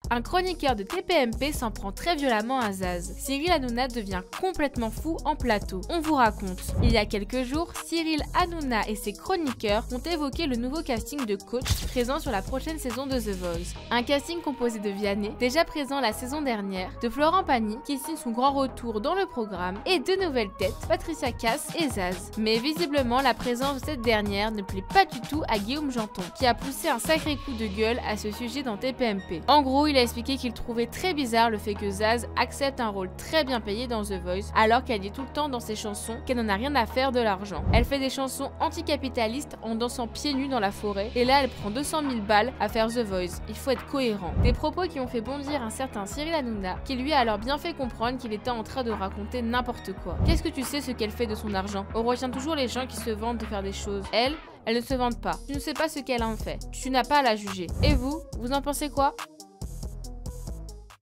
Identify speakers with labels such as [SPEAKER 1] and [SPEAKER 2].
[SPEAKER 1] Un chroniqueur de TPMP s'en prend très violemment à Zaz. Cyril Hanouna devient complètement fou en plateau. On vous raconte. Il y a quelques jours, Cyril Hanouna et ses chroniqueurs ont évoqué le nouveau casting de coach présent sur la prochaine saison de The Voice. Un casting composé de Vianney, déjà présent la saison dernière, de Florent Pagny, qui signe son grand retour dans le programme, et deux nouvelles têtes, Patricia Cass et Zaz. Mais visiblement, la présence de cette dernière ne plaît pas du tout à Guillaume Janton, qui a poussé un sacré coup de gueule à ce sujet dans TPMP. En gros, il a expliqué qu'il trouvait très bizarre le fait que Zaz accepte un rôle très bien payé dans The Voice, alors qu'elle dit tout le temps dans ses chansons qu'elle n'en a rien à faire de l'argent. Elle fait des chansons anticapitalistes en dansant pieds nus dans la forêt, et là elle prend 200 000 balles à faire The Voice. Il faut être cohérent. Des propos qui ont fait bondir un certain Cyril Hanouna, qui lui a alors bien fait comprendre qu'il était en train de raconter n'importe quoi. Qu'est-ce que tu sais ce qu'elle fait de son argent? On retient toujours les gens qui se vantent de faire des choses. Elle ne se vante pas. Tu ne sais pas ce qu'elle en fait. Tu n'as pas à la juger. Et vous en pensez quoi?